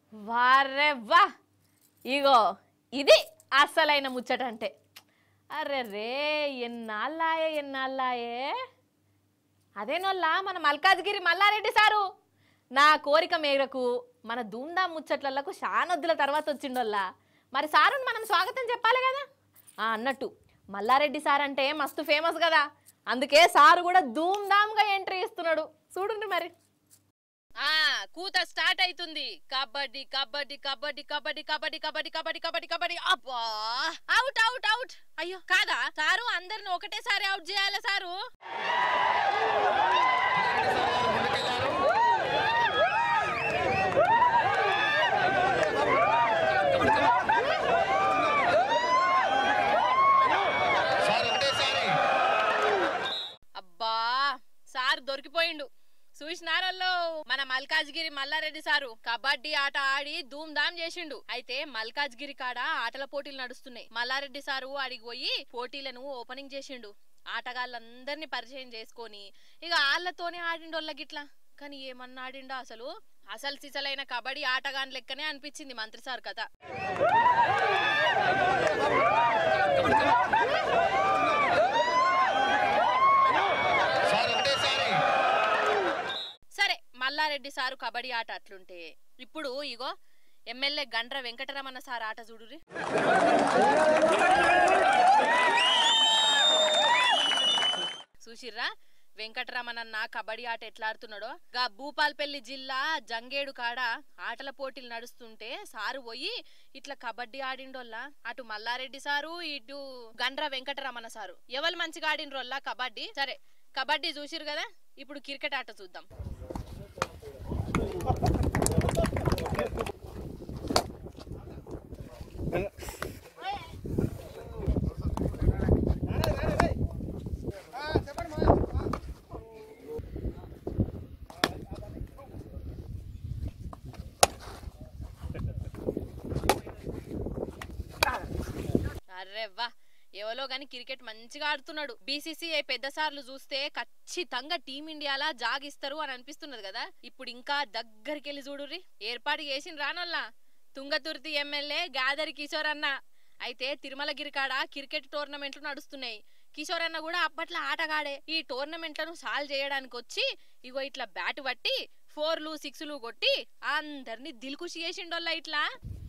వారే వా ఇగో ఇది అసలైన ముచ్చట అంటే అరే రే ఎన్నాళ్ళాయే అదేనోళ్ళ మన మల్కాజ్గిరి మల్లారెడ్డి సారు నా కోరిక మేరకు మన ధూమ్ధాం ముచ్చట్లకు శానొద్దుల తర్వాత వచ్చిండోళ్ళ మరి సారుని మనం స్వాగతం చెప్పాలి కదా అన్నట్టు మల్లారెడ్డి సార్ అంటే మస్తు ఫేమస్ కదా అందుకే సారు కూడా ధూమ్ధాంగా ఎంట్రీ ఇస్తున్నాడు చూడండి మరి కూత స్టార్ట్ అవుతుంది కబడ్డీ కబడ్డీ కబడ్డీ కబడ్డీ కబడ్డీ కబడ్డీ కబడ్డీ కబడ్డీ కబడ్డీ అబ్బా అవుట్ అవుట్ అవుట్ అయ్యో కాదా సారు అందరిని ఒకటేసారి అవుట్ చేయాలి సారు అబ్బా సార్ దొరికిపోయిండు చూసినారల్లో మన మల్కాజ్గిరి మల్లారెడ్డి సారు కబడ్డీ ఆట ఆడి ధూమ్ధాం చేసిండు అయితే మల్కాజ్గిరి కాడ ఆటల పోటీలు నడుస్తున్నాయి మల్లారెడ్డి సారు ఆడికి పోయి పోటీలను ఓపెనింగ్ చేసిండు ఆటగాళ్ళందరినీ పరిచయం చేసుకొని ఇక ఆళ్లతోనే ఆడిండోళ్ళ గిట్లా కానీ ఏమన్నా ఆడిండా అసలు సిసలైన కబడ్డీ ఆటగాన్ లెక్కనే అనిపించింది మంత్రి సార్ కథ మల్లారెడ్డి సారు కబడ్డీ ఆట అట్లుంటే ఇప్పుడు ఇగో ఎమ్మెల్యే గండ్ర వెంకటరమణ సార్ ఆట చూడురి చూసిర్రా వెంకటరమణన్న కబడ్డీ ఆట ఎట్లా ఆడుతున్నాడో గా భూపాల్పల్లి జిల్లా జంగేడు కాడ ఆటల పోటీలు నడుస్తుంటే సారు పోయి ఇట్లా కబడ్డీ ఆడిండోళ్ళ అటు మల్లారెడ్డి సారు ఇటు గండ్ర వెంకటరమణ సారు ఎవరు మంచిగా ఆడిండ్రోళ్ళ కబడ్డీ సరే కబడ్డీ చూసిరు కదా ఇప్పుడు క్రికెట్ ఆట చూద్దాం అరే వా ఎవలో గాని క్రికెట్ మంచిగా ఆడుతున్నాడు బీసీసీఐ పెద్ద సార్లు చూస్తే ఖచ్చితంగా టీమిండియాలా జాగిస్తారు అని అనిపిస్తున్నది కదా ఇప్పుడు ఇంకా దగ్గరికి వెళ్ళి చూడుర్రి ఏర్పాటు చేసిన రానోల్లా తుంగతుర్తి ఎమ్మెల్యే గాదరి కిషోర్ అన్న అయితే తిరుమలగిరి కాడ క్రికెట్ టోర్నమెంట్లు నడుస్తున్నాయి కిషోర్ అన్న కూడా అప్పట్లో ఆటగాడే ఈ టోర్నమెంట్లను సాల్వ్ చేయడానికి వచ్చి ఇగో ఇట్లా బ్యాట్ పట్టి 4లు 6లు కొట్టి అందరినీ దిల్కుషి చేసిండోళ్ళ ఇట్లా